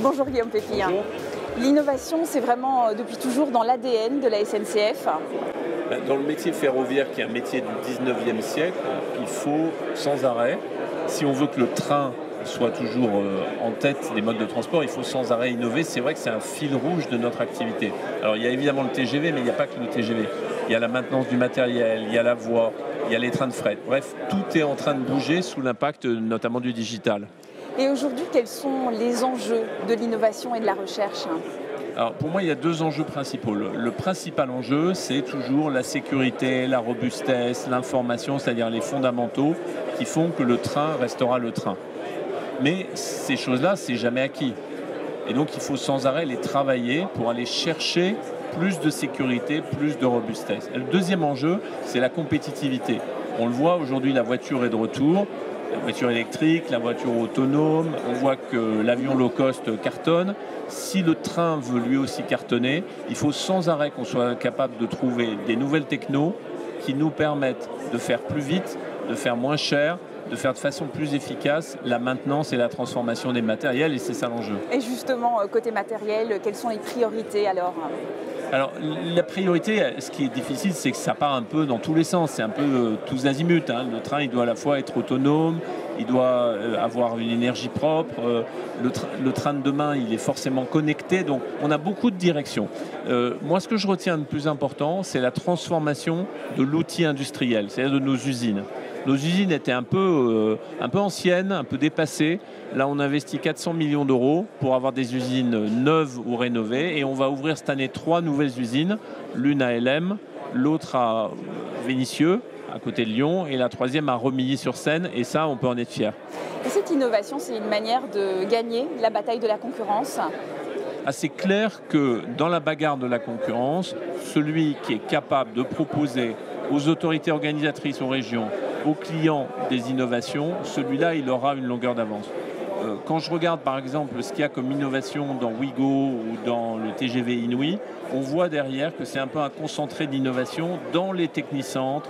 Bonjour Guillaume Pépillin. Bonjour. L'innovation, c'est vraiment depuis toujours dans l'ADN de la SNCF. Dans le métier ferroviaire, qui est un métier du 19e siècle, il faut sans arrêt, si on veut que le train soit toujours en tête des modes de transport, il faut sans arrêt innover. C'est vrai que c'est un fil rouge de notre activité. Alors il y a évidemment le TGV, mais il n'y a pas que le TGV. Il y a la maintenance du matériel, il y a la voie, il y a les trains de fret. Bref, tout est en train de bouger sous l'impact notamment du digital. Et aujourd'hui, quels sont les enjeux de l'innovation et de la recherche ? Alors pour moi, il y a deux enjeux principaux. Le principal enjeu, c'est toujours la sécurité, la robustesse, l'information, c'est-à-dire les fondamentaux qui font que le train restera le train. Mais ces choses-là, c'est jamais acquis. Et donc il faut sans arrêt les travailler pour aller chercher plus de sécurité, plus de robustesse. Et le deuxième enjeu, c'est la compétitivité. On le voit aujourd'hui, la voiture est de retour. La voiture électrique, la voiture autonome, on voit que l'avion low cost cartonne. Si le train veut lui aussi cartonner, il faut sans arrêt qu'on soit capable de trouver des nouvelles technos qui nous permettent de faire plus vite, de faire moins cher, de faire de façon plus efficace la maintenance et la transformation des matériels, et c'est ça l'enjeu. Et justement, côté matériel, quelles sont les priorités alors ? Alors, la priorité, ce qui est difficile, c'est que ça part un peu dans tous les sens. C'est un peu tous azimuts. Le train, il doit à la fois être autonome, il doit avoir une énergie propre. Le train de demain, il est forcément connecté. Donc, on a beaucoup de directions. Moi, ce que je retiens de plus important, c'est la transformation de l'outil industriel, c'est-à-dire de nos usines. Nos usines étaient un peu anciennes, un peu dépassées. Là, on investit 400 millions d'euros pour avoir des usines neuves ou rénovées. Et on va ouvrir cette année 3 nouvelles usines. L'une à LM, l'autre à Vénissieux, à côté de Lyon, et la troisième à Remilly-sur-Seine. Et ça, on peut en être fier. Et cette innovation, c'est une manière de gagner la bataille de la concurrence ? C'est clair que dans la bagarre de la concurrence, celui qui est capable de proposer aux autorités organisatrices, aux régions, aux clients des innovations, celui-là, il aura une longueur d'avance. Quand je regarde par exemple ce qu'il y a comme innovation dans Ouigo ou dans le TGV Inouï, on voit derrière que c'est un peu un concentré d'innovation dans les technicentres,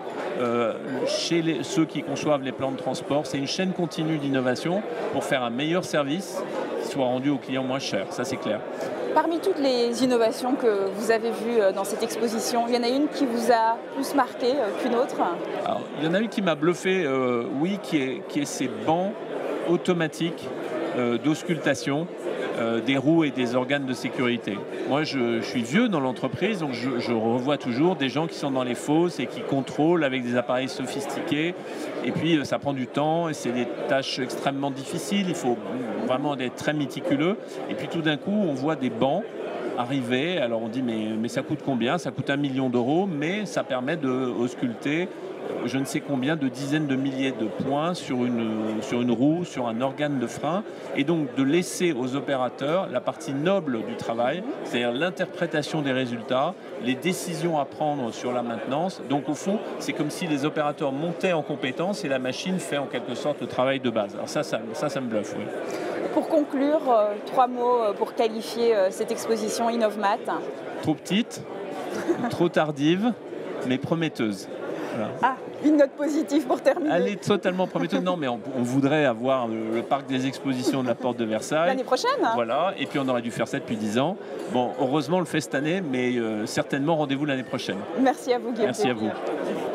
chez ceux qui conçoivent les plans de transport. C'est une chaîne continue d'innovation pour faire un meilleur service qui soit rendu aux clients moins cher, ça c'est clair. Parmi toutes les innovations que vous avez vues dans cette exposition, il y en a une qui vous a plus marqué qu'une autre ? Alors, il y en a une qui m'a bluffé, oui, qui est ces bancs automatiques d'auscultation des roues et des organes de sécurité. Moi, je suis vieux dans l'entreprise, donc je revois toujours des gens qui sont dans les fosses et qui contrôlent avec des appareils sophistiqués. Et puis, ça prend du temps et c'est des tâches extrêmement difficiles. Il faut vraiment être très méticuleux. Et puis, tout d'un coup, on voit des bancs arriver. Alors, on dit, mais ça coûte combien ? Ça coûte 1 million d'euros, mais ça permet d'ausculter je ne sais combien de dizaines de milliers de points sur une roue, sur un organe de frein, et donc de laisser aux opérateurs la partie noble du travail, c'est-à-dire l'interprétation des résultats, les décisions à prendre sur la maintenance. Donc au fond, c'est comme si les opérateurs montaient en compétence et la machine fait en quelque sorte le travail de base. Alors ça me bluffe, oui. Pour conclure, 3 mots pour qualifier cette exposition InnovMat. Trop petite, trop tardive, mais prometteuse. Voilà. Une note positive pour terminer. Elle est totalement prometteuse. Non, mais on voudrait avoir le parc des expositions de la Porte de Versailles. L'année prochaine. Voilà, et puis on aurait dû faire ça depuis 10 ans. Bon, heureusement, on le fait cette année, mais certainement rendez-vous l'année prochaine. Merci à vous, Guillaume. Merci à vous.